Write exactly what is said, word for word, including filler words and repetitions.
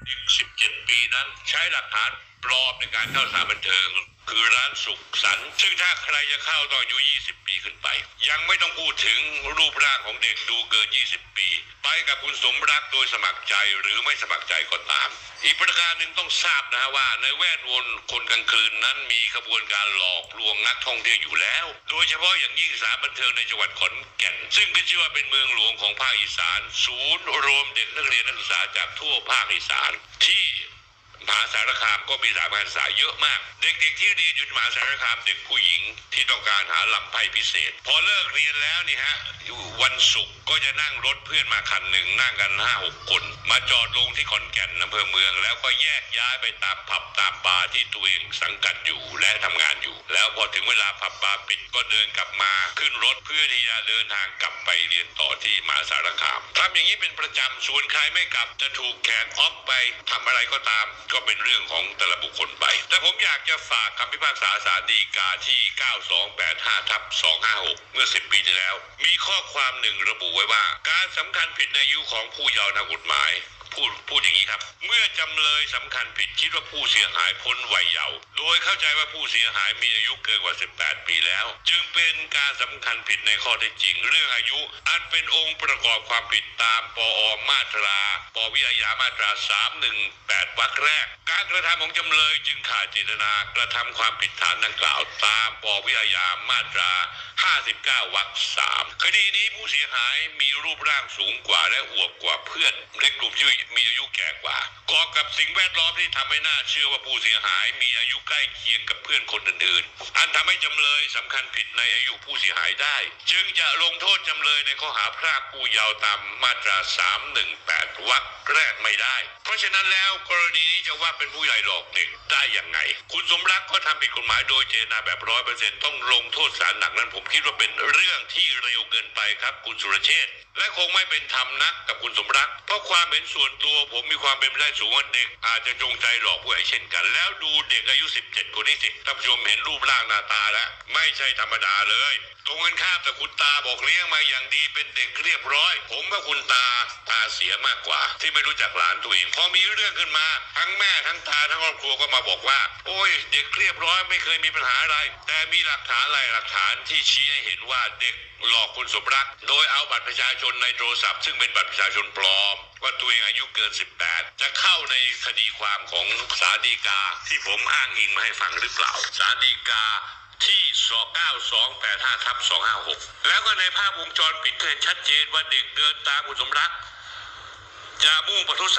เด็กสิบเจ็ดปีนั้นใช้หลักฐานปลอมในการเข้าสถานบันเทิงคือร้านสุขสันต์ซึ่งถ้าใครจะเข้าต้องอายุยี่สิบปีขึ้นไปยังไม่ต้องพูดถึงรูปร่างของเด็กดูเกินยี่สิบปีไปกับคุณสมรักโดยสมัครใจหรือไม่สมัครใจก็ตามอีกประการหนึ่งต้องทราบนะฮะว่าในแวดวงคนกลางคืนนั้นมีขบวนการหลอกลวงนักท่องเที่ยวอยู่แล้วโดยเฉพาะอย่างยิ่งสถานบันเทิงในจังหวัดขอนแก่นซึ่งขึ้นชื่อว่าเป็นเมืองหลวงของภาคอีสานศูนย์รวมเด็กนักเรียนนักศึกษาจากทั่วภาคอีสานที่มหาสารคามก็มีสถาบันการศึกษาเยอะมากเด็กๆที่เรียนอยู่มหาสารคามเด็กผู้หญิงที่ต้องการหาลำไพ่พิเศษพอเลิกเรียนแล้วนี่ฮะวันศุกร์ก็จะนั่งรถเพื่อนมาคันหนึ่งนั่งกันห้าหกคนมาจอดลงที่ขอนแก่นอำเภอเมืองแล้วก็แยกย้ายไปตามผับตามบาร์ที่ตัวเองสังกัดอยู่และทำงานอยู่แล้วพอถึงเวลาผับบาร์ปิดก็เดินกลับมาขึ้นรถเพื่อที่จะเดินทางกลับไปเรียนต่อที่มหาสารคามทำอย่างนี้เป็นประจำส่วนใครไม่กลับจะถูกแขกออฟไปทำอะไรก็ตามก็เป็นเรื่องของแต่ละบุคคลไปแต่ผมอยากจะฝากคำพิพากษาศาลฎีกาที่เก้าสองแปดห้าทับสองห้าหกเมื่อสิบปีที่แล้วมีข้อความหนึ่งระบุไว้ว่าการสำคัญผิดในอายุของผู้เยาว์ทางกฎหมายพูดพูดอย่างนี้ครับเมื่อจำเลยสำคัญผิดคิดว่าผู้เสียหายพ้นวัยเยาว์โดยเข้าใจว่าผู้เสียหายมีอายุเกินกว่าสิบแปดปีแล้วจึงเป็นการสำคัญผิดในข้อเท็จจริงเรื่องอายุอันเป็นองค์ประกอบความผิดตามปอมาตราปวิอาญามาตราสามหนึ่งแปดวรรคแรกการกระทำของจำเลยจึงขาดเจตนากระทำความผิดฐานดังกล่าวตามปวิอาญามาตราห้าสิบเก้าวรรคสามคดีนี้ผู้เสียหายมีรูปร่างสูงกว่าและอวบกว่าเพื่อนในกลุ่มที่มีอายุแก่กว่ากอบกับสิ่งแวดล้อมที่ทำให้น่าเชื่อว่าผู้เสียหายมีอายุใกล้เคียงกับเพื่อนคนอื่นๆอันทำให้จำเลยสำคัญผิดในอายุผู้เสียหายได้จึงจะลงโทษจำเลยในข้อหาพรากผู้เยาว์ตามมาตราสามหนึ่งแปดวรรคแรกไม่ได้เพราะฉะนั้นแล้วกรณีนี้จะว่าเป็นผู้ใหญ่หลอกเด็กได้อย่างไงคุณสมรักก็ทำผิดกฎหมายโดยเจตนาแบบร้อยเปอร์เซ็นต์ต้องลงโทษศาลหนักนั้นผมคิดว่าเป็นเรื่องที่เร็วเกินไปครับคุณสุรเชษฐ์และคงไม่เป็นธรรมนักกับคุณสมรักเพราะความเป็นส่วนตัวผมมีความเป็นไปได้สูงว่าเด็กอาจจะจงใจหลอกผู้ใหญ่เช่นกันแล้วดูเด็กอายุสิบเจ็ดคนนี้สิท่านผู้ชมเห็นรูปร่างหน้าตาแล้วไม่ใช่ธรรมดาเลยตรงกันข้ามแต่คุณตาบอกเลี้ยงมาอย่างดีเป็นเด็กเรียบร้อยผมว่าคุณตาตาเสียมากกว่าที่ไม่รู้จักหลานตัวเองพอมีเรื่องขึ้นมาทั้งแม่ทั้งตาทั้งครอบครัวก็มาบอกว่าโอ้ยเด็กเรียบร้อยไม่เคยมีปัญหาอะไรแต่มีหลักฐานอะไรหลักฐานที่ชี้ให้เห็นว่าเด็กหลอกคุณสมรักโดยเอาบัตรประชาชนในโทรศัพท์ซึ่งเป็นบัตรประชาชนปลอมว่าตัวเองอายุเกินสิบแปดจะเข้าในคดีความของศาลฎีกาที่ผมอ้างอิงมาให้ฟังหรือเปล่าศาลฎีกาที่เก้าสองแปดห้าทับสองห้าหกแล้วก็ในภาพวงจรปิดก็เห็นชัดเจนว่าเด็กเดินตามคุณสมรักจะมุ่งประทุษ